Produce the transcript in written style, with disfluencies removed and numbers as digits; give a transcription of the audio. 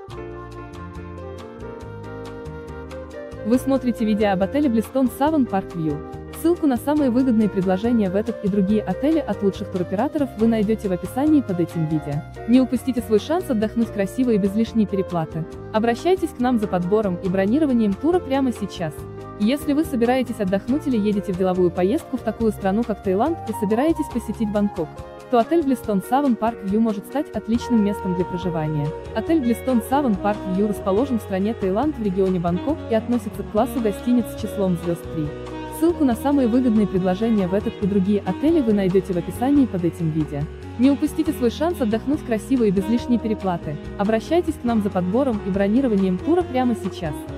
Вы смотрите видео об отеле Bliston Savon Park View. Ссылку на самые выгодные предложения в этот и другие отели от лучших туроператоров вы найдете в описании под этим видео. Не упустите свой шанс отдохнуть красиво и без лишней переплаты. Обращайтесь к нам за подбором и бронированием тура прямо сейчас. Если вы собираетесь отдохнуть или едете в деловую поездку в такую страну, как Таиланд, и собираетесь посетить Бангкок, то отель Bliston Savon Park View может стать отличным местом для проживания. Отель Bliston Savon Park View расположен в стране Таиланд в регионе Бангкок и относится к классу гостиниц с числом звезд 3. Ссылку на самые выгодные предложения в этот и другие отели вы найдете в описании под этим видео. Не упустите свой шанс отдохнуть красиво и без лишней переплаты. Обращайтесь к нам за подбором и бронированием тура прямо сейчас.